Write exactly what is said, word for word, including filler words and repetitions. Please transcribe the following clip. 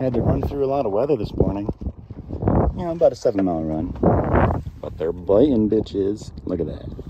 Had to run through a lot of weather this morning. You know, about a seven mile run. But they're biting, bitches. Look at that.